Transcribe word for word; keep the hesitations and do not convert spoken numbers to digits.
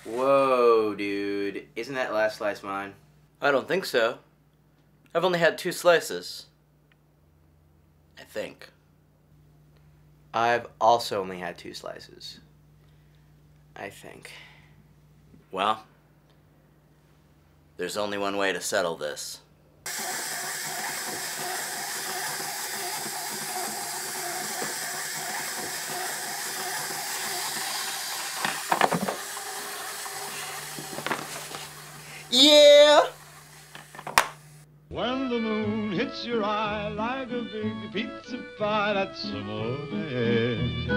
Whoa, dude. Isn't that last slice mine? I don't think so. I've only had two slices. I think. I've also only had two slices. I think. Well, there's only one way to settle this. Yeah! When the moon hits your eye like a big pizza pie, that's amore.